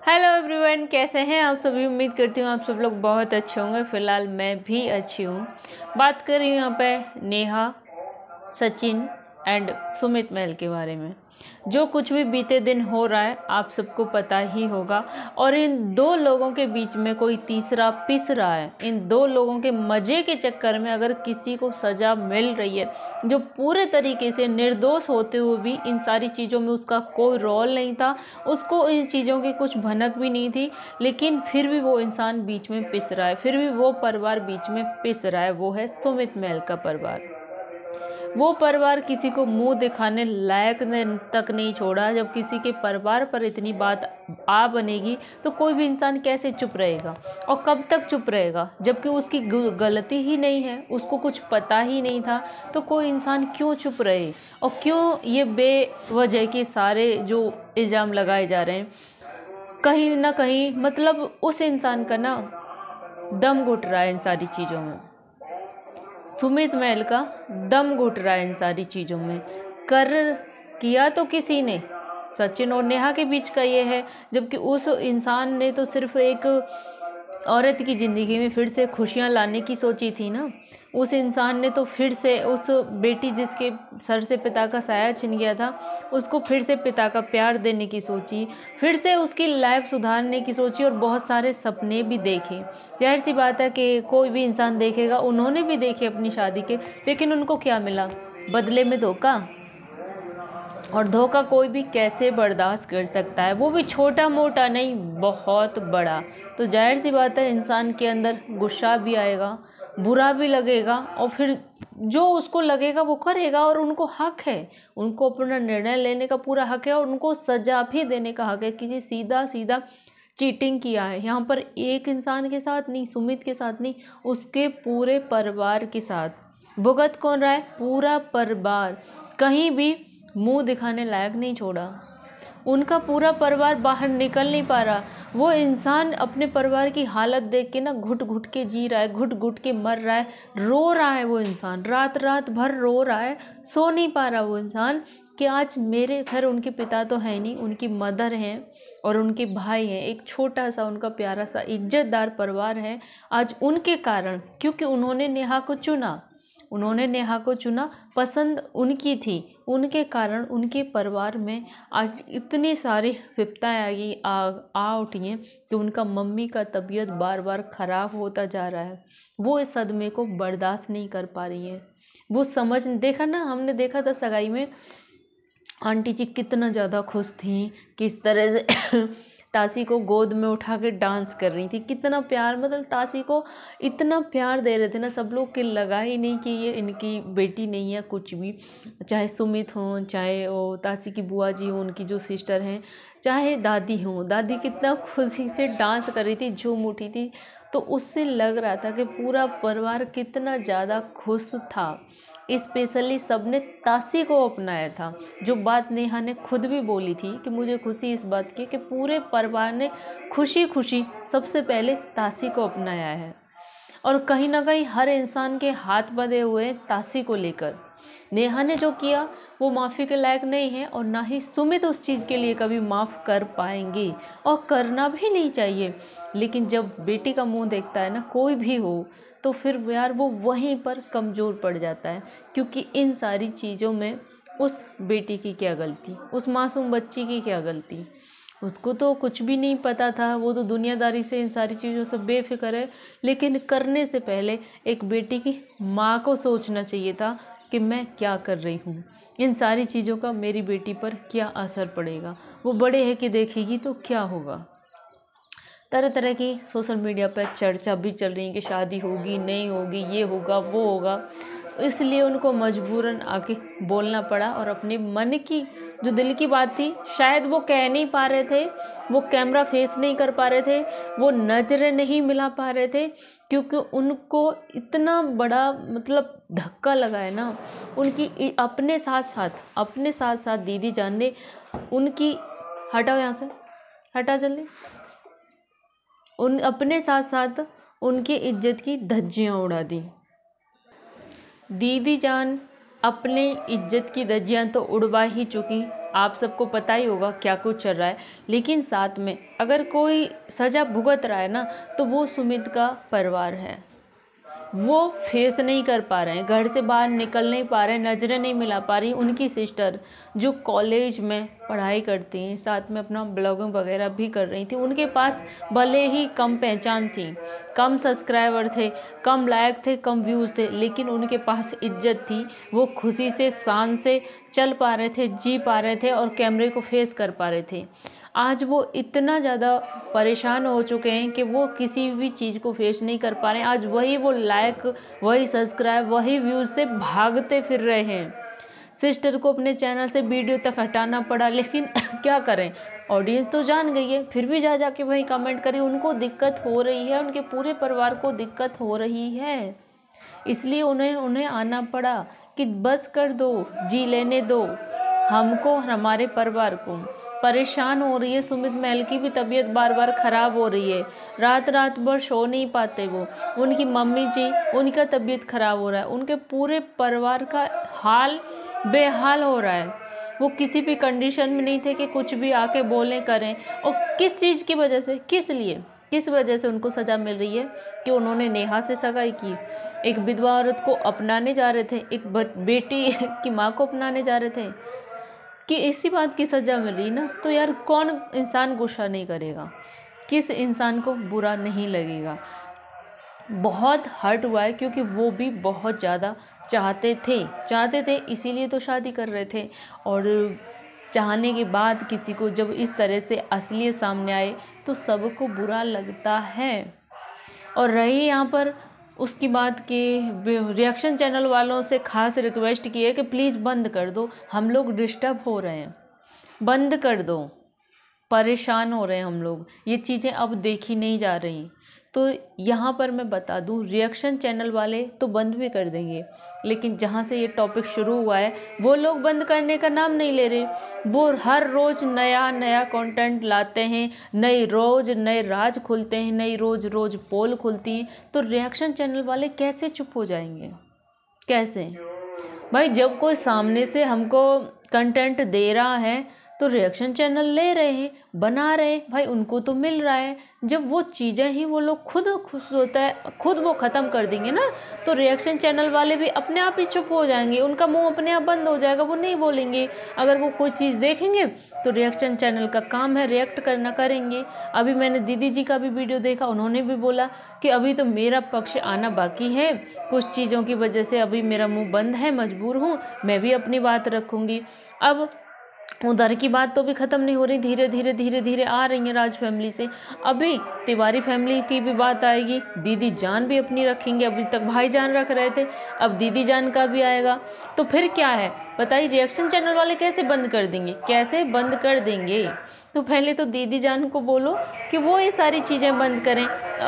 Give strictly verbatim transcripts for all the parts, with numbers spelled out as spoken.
Hello everyone, कैसे हैं आप सभी। उम्मीद करती हूँ आप सब लोग बहुत अच्छे होंगे। फ़िलहाल मैं भी अच्छी हूँ। बात कर रही हूँ यहाँ पे नेहा, सचिन एंड सुमित महल के बारे में। जो कुछ भी बीते दिन हो रहा है आप सबको पता ही होगा, और इन दो लोगों के बीच में कोई तीसरा पिस रहा है। इन दो लोगों के मज़े के चक्कर में अगर किसी को सज़ा मिल रही है, जो पूरे तरीके से निर्दोष होते हुए भी इन सारी चीज़ों में उसका कोई रोल नहीं था, उसको इन चीज़ों की कुछ भनक भी नहीं थी, लेकिन फिर भी वो इंसान बीच में पिस रहा है, फिर भी वो परिवार बीच में पिस रहा है। वो है सुमित महल का परिवार। वो परिवार किसी को मुंह दिखाने लायक तक नहीं छोड़ा। जब किसी के परिवार पर इतनी बात आ बनेगी तो कोई भी इंसान कैसे चुप रहेगा, और कब तक चुप रहेगा, जबकि उसकी गलती ही नहीं है, उसको कुछ पता ही नहीं था। तो कोई इंसान क्यों चुप रहे, और क्यों ये बेवजह के सारे जो इल्ज़ाम लगाए जा रहे हैं। कहीं ना कहीं मतलब उस इंसान का ना दम घुट रहा है इन सारी चीज़ों में। सुमित महल का दम घुट रहा है इन सारी चीज़ों में। कर किया तो किसी ने, सचिन और नेहा के बीच का ये है, जबकि उस इंसान ने तो सिर्फ एक औरत की ज़िंदगी में फिर से खुशियाँ लाने की सोची थी ना। उस इंसान ने तो फिर से उस बेटी जिसके सर से पिता का साया छिन गया था, उसको फिर से पिता का प्यार देने की सोची, फिर से उसकी लाइफ सुधारने की सोची, और बहुत सारे सपने भी देखे। जाहिर सी बात है कि कोई भी इंसान देखेगा, उन्होंने भी देखे अपनी शादी के, लेकिन उनको क्या मिला? बदले में धोखा। और धोखा कोई भी कैसे बर्दाश्त कर सकता है, वो भी छोटा मोटा नहीं, बहुत बड़ा। तो जाहिर सी बात है इंसान के अंदर गुस्सा भी आएगा, बुरा भी लगेगा, और फिर जो उसको लगेगा वो करेगा। और उनको हक है, उनको अपना निर्णय लेने का पूरा हक है, और उनको सजा भी देने का हक है कि ये सीधा सीधा चीटिंग किया है। यहाँ पर एक इंसान के साथ नहीं, सुमित के साथ नहीं, उसके पूरे परिवार के साथ। भुगत कौन रहा है? पूरा परिवार। कहीं भी मुंह दिखाने लायक नहीं छोड़ा। उनका पूरा परिवार बाहर निकल नहीं पा रहा। वो इंसान अपने परिवार की हालत देख के ना घुट घुट के जी रहा है, घुट घुट के मर रहा है, रो रहा है। वो इंसान रात रात भर रो रहा है, सो नहीं पा रहा वो इंसान कि आज मेरे घर उनके पिता तो है नहीं, उनकी मदर हैं और उनके भाई हैं, एक छोटा सा उनका प्यारा सा इज्जतदार परिवार है। आज उनके कारण, क्योंकि उन्होंने नेहा को चुना, उन्होंने नेहा को चुना, पसंद उनकी थी, उनके कारण उनके परिवार में आज इतनी सारी विपत्ताएं आई आ आ उठी हैं कि उनका मम्मी का तबीयत बार बार ख़राब होता जा रहा है। वो इस सदमे को बर्दाश्त नहीं कर पा रही हैं। वो समझ देखा ना, हमने देखा था सगाई में आंटी जी कितना ज़्यादा खुश थी, किस तरह से तासी को गोद में उठा के डांस कर रही थी, कितना प्यार, मतलब तासी को इतना प्यार दे रहे थे ना सब लोग, कि लगा ही नहीं कि ये इनकी बेटी नहीं है कुछ भी। चाहे सुमित हों, चाहे वो तासी की बुआ जी हों, उनकी जो सिस्टर हैं, चाहे दादी हों, दादी कितना खुशी से डांस कर रही थी, झूम उठी थी। तो उससे लग रहा था कि पूरा परिवार कितना ज़्यादा खुश था। स्पेशली सबने तासी को अपनाया था, जो बात नेहा ने खुद भी बोली थी कि मुझे खुशी इस बात की कि पूरे परिवार ने खुशी खुशी सबसे पहले तासी को अपनाया है। और कहीं ना कहीं हर इंसान के हाथ बंधे हुए तासी को लेकर। नेहा ने जो किया वो माफ़ी के लायक नहीं है, और ना ही सुमित उस चीज़ के लिए कभी माफ़ कर पाएंगे, और करना भी नहीं चाहिए। लेकिन जब बेटी का मुंह देखता है ना कोई भी हो, तो फिर यार वो वहीं पर कमज़ोर पड़ जाता है। क्योंकि इन सारी चीज़ों में उस बेटी की क्या गलती, उस मासूम बच्ची की क्या गलती? उसको तो कुछ भी नहीं पता था, वो तो दुनियादारी से इन सारी चीज़ों से बेफिक्र है। लेकिन करने से पहले एक बेटी की माँ को सोचना चाहिए था कि मैं क्या कर रही हूँ, इन सारी चीज़ों का मेरी बेटी पर क्या असर पड़ेगा, वो बड़े है कि देखेगी तो क्या होगा। तरह तरह की सोशल मीडिया पर चर्चा भी चल रही है कि शादी होगी नहीं होगी, ये होगा वो होगा। इसलिए उनको मजबूरन आके बोलना पड़ा, और अपने मन की जो दिल की बात थी शायद वो कह नहीं पा रहे थे, वो कैमरा फेस नहीं कर पा रहे थे, वो नज़रें नहीं मिला पा रहे थे, क्योंकि उनको इतना बड़ा मतलब धक्का लगा है ना। उनकी अपने साथ साथ अपने साथ साथ दीदी जान ने उनकी, हटाओ यहाँ से, हटा जल्दी, उन अपने साथ साथ उनकी इज्जत की धज्जियाँ उड़ा दी। दीदी जान अपनी इज्जत की धज्जियाँ तो उड़वा ही चुकी, आप सबको पता ही होगा क्या कुछ चल रहा है। लेकिन साथ में अगर कोई सज़ा भुगत रहा है ना, तो वो सुमित का परिवार है। वो फेस नहीं कर पा रहे हैं, घर से बाहर निकल नहीं पा रहे हैं, नज़रें नहीं मिला पा रही। उनकी सिस्टर जो कॉलेज में पढ़ाई करती हैं, साथ में अपना ब्लॉगिंग वगैरह भी कर रही थी, उनके पास भले ही कम पहचान थी, कम सब्सक्राइबर थे, कम लाइक थे, कम व्यूज़ थे, लेकिन उनके पास इज्जत थी। वो खुशी से शान से चल पा रहे थे, जी पा रहे थे और कैमरे को फेस कर पा रहे थे। आज वो इतना ज़्यादा परेशान हो चुके हैं कि वो किसी भी चीज़ को फेस नहीं कर पा रहे हैं। आज वही वो लाइक, वही सब्सक्राइब, वही व्यूज़ से भागते फिर रहे हैं। सिस्टर को अपने चैनल से वीडियो तक हटाना पड़ा, लेकिन क्या करें, ऑडियंस तो जान गई है, फिर भी जा जा के वही कमेंट करें। उनको दिक्कत हो रही है, उनके पूरे परिवार को दिक्कत हो रही है, इसलिए उन्हें उन्हें आना पड़ा कि बस कर दो, जी लेने दो हमको और हमारे परिवार को। परेशान हो रही है सुमित महल की भी तबीयत बार बार ख़राब हो रही है, रात रात भर सो नहीं पाते वो। उनकी मम्मी जी, उनका तबीयत ख़राब हो रहा है, उनके पूरे परिवार का हाल बेहाल हो रहा है। वो किसी भी कंडीशन में नहीं थे कि कुछ भी आके बोलें करें। और किस चीज़ की वजह से, किस लिए, किस वजह से उनको सज़ा मिल रही है कि उन्होंने नेहा से सगाई की। एक विधवा औरत को अपनाने जा रहे थे, एक बेटी की माँ को अपनाने जा रहे थे, कि इसी बात की सज़ा मिली ना, तो यार कौन इंसान गुस्सा नहीं करेगा, किस इंसान को बुरा नहीं लगेगा। बहुत हर्ट हुआ है, क्योंकि वो भी बहुत ज़्यादा चाहते थे चाहते थे इसीलिए तो शादी कर रहे थे। और चाहने के बाद किसी को जब इस तरह से असलियत सामने आए तो सबको बुरा लगता है। और रही यहाँ पर उसकी बात की, रिएक्शन चैनल वालों से खास रिक्वेस्ट की है कि प्लीज़ बंद कर दो, हम लोग डिस्टर्ब हो रहे हैं, बंद कर दो, परेशान हो रहे हैं हम लोग, ये चीज़ें अब देखी नहीं जा रही। तो यहाँ पर मैं बता दूँ, रिएक्शन चैनल वाले तो बंद भी कर देंगे, लेकिन जहाँ से ये टॉपिक शुरू हुआ है वो लोग बंद करने का नाम नहीं ले रहे। वो हर रोज़ नया नया कंटेंट लाते हैं, नई रोज़ नए राज खुलते हैं, नई रोज़ रोज़ पोल खुलती हैं। तो रिएक्शन चैनल वाले कैसे चुप हो जाएंगे, कैसे? भाई जब कोई सामने से हमको कंटेंट दे रहा है तो रिएक्शन चैनल ले रहे हैं, बना रहे हैं, भाई उनको तो मिल रहा है। जब वो चीज़ें ही वो लोग खुद खुश होता है, खुद वो ख़त्म कर देंगे ना, तो रिएक्शन चैनल वाले भी अपने आप ही चुप हो जाएंगे, उनका मुंह अपने आप बंद हो जाएगा, वो नहीं बोलेंगे। अगर वो कोई चीज़ देखेंगे तो रिएक्शन चैनल का काम है रिएक्ट करना, करेंगे। अभी मैंने दीदी जी का भी वीडियो देखा, उन्होंने भी बोला कि अभी तो मेरा पक्ष आना बाकी है, कुछ चीज़ों की वजह से अभी मेरा मुँह बंद है, मजबूर हूँ, मैं भी अपनी बात रखूँगी। अब उधर की बात तो भी ख़त्म नहीं हो रही, धीरे धीरे धीरे धीरे आ रही है राज फैमिली से। अभी तिवारी फैमिली की भी बात आएगी, दीदी जान भी अपनी रखेंगे, अभी तक भाई जान रख रहे थे, अब दीदी जान का भी आएगा। तो फिर क्या है बताइए, रिएक्शन चैनल वाले कैसे बंद कर देंगे, कैसे बंद कर देंगे? तो पहले तो दीदी जान को बोलो कि वो ये सारी चीज़ें बंद करें।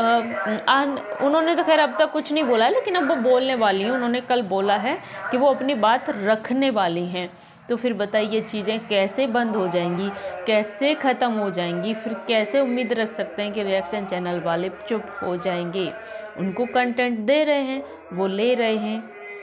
आ, आ, उन्होंने तो खैर अब तक कुछ नहीं बोला है, लेकिन अब वो बोलने वाली हैं। उन्होंने कल बोला है कि वो अपनी बात रखने वाली हैं। तो फिर बताइए चीज़ें कैसे बंद हो जाएंगी, कैसे ख़त्म हो जाएंगी? फिर कैसे उम्मीद रख सकते हैं कि रिएक्शन चैनल वाले चुप हो जाएंगे? उनको कंटेंट दे रहे हैं, वो ले रहे हैं।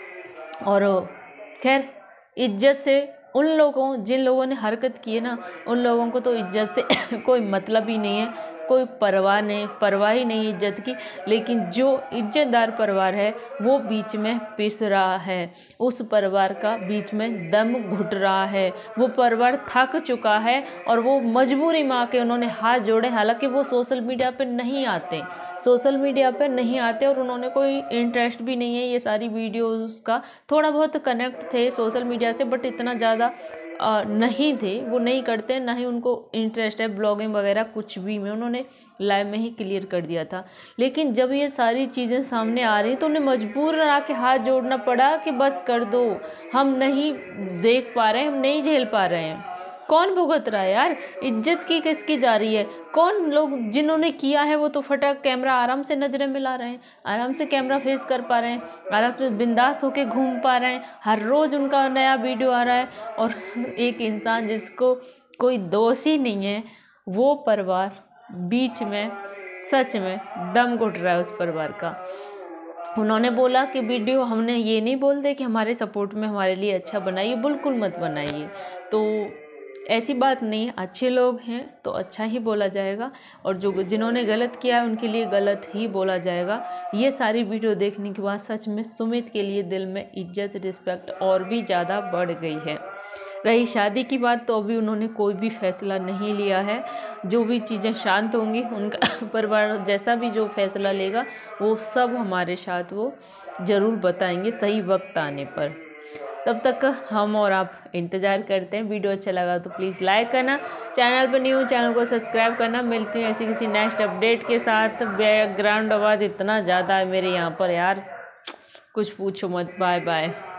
और खैर इज्जत से उन लोगों जिन लोगों ने हरकत की है ना, उन लोगों को तो इज्जत से कोई मतलब ही नहीं है, कोई परवाह नहीं, परवाह ही नहीं इज्जत की। लेकिन जो इज्जतदार परिवार है वो बीच में पिस रहा है, उस परिवार का बीच में दम घुट रहा है, वो परिवार थक चुका है और वो मजबूरी में आके उन्होंने हाथ जोड़े। हालांकि वो सोशल मीडिया पे नहीं आते सोशल मीडिया पे नहीं आते और उन्होंने कोई इंटरेस्ट भी नहीं है ये सारी वीडियोस का। थोड़ा बहुत कनेक्ट थे सोशल मीडिया से, बट इतना ज़्यादा नहीं थे, वो नहीं करते, ना ही उनको इंटरेस्ट है ब्लॉगिंग वगैरह कुछ भी में। उन्होंने लाइव में ही क्लियर कर दिया था। लेकिन जब ये सारी चीज़ें सामने आ रही तो उन्हें मजबूर रहा के हाथ जोड़ना पड़ा कि बस कर दो, हम नहीं देख पा रहे हैं, हम नहीं झेल पा रहे हैं। कौन भुगत रहा है यार, इज्जत की किसकी जा रही है? कौन लोग जिन्होंने किया है वो तो फटाक कैमरा आराम से नजरें मिला रहे हैं, आराम से कैमरा फेस कर पा रहे हैं, आराम से बिंदास होके घूम पा रहे हैं, हर रोज़ उनका नया वीडियो आ रहा है। और एक इंसान जिसको कोई दोष ही नहीं है, वो परिवार बीच में सच में दम घुट रहा है उस परिवार का। उन्होंने बोला कि वीडियो हमने ये नहीं बोलते कि हमारे सपोर्ट में हमारे लिए अच्छा बनाइए, बिल्कुल मत बनाइए। तो ऐसी बात नहीं, अच्छे लोग हैं तो अच्छा ही बोला जाएगा, और जो जिन्होंने गलत किया है उनके लिए गलत ही बोला जाएगा। ये सारी वीडियो देखने के बाद सच में सुमित के लिए दिल में इज्जत रिस्पेक्ट और भी ज़्यादा बढ़ गई है। रही शादी की बात, तो अभी उन्होंने कोई भी फैसला नहीं लिया है। जो भी चीज़ें शांत होंगी, उनका परिवार जैसा भी जो फैसला लेगा वो सब हमारे साथ वो ज़रूर बताएंगे सही वक्त आने पर। तब तक हम और आप इंतज़ार करते हैं। वीडियो अच्छा लगा तो प्लीज़ लाइक करना, चैनल पर न्यू चैनल को सब्सक्राइब करना। मिलती हैं ऐसी किसी नेक्स्ट अपडेट के साथ। बैकग्राउंड आवाज़ इतना ज़्यादा है मेरे यहाँ पर यार, कुछ पूछो मत। Bye bye.